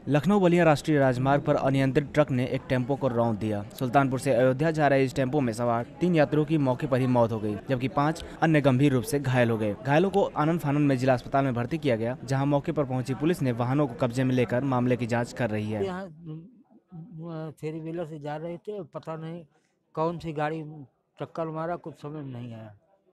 लखनऊ-बलिया राष्ट्रीय राजमार्ग पर अनियंत्रित ट्रक ने एक टेम्पो को रौंद दिया। सुल्तानपुर से अयोध्या जा रहे इस टेम्पो में सवार 3 यात्रियों की मौके पर ही मौत हो गई, जबकि 5 अन्य गंभीर रूप से घायल हो गए। घायलों को आनन-फ में जिला अस्पताल में भर्ती किया गया, जहां मौके पर पहुंची पुलिस ने वाहनों को कब्जे में लेकर मामले की जाँच कर रही है। यहाँ थ्री व्हीलर से जा रहे थे, पता नहीं कौन सी गाड़ी टक्कर मारा, कुछ समझ नहीं आया।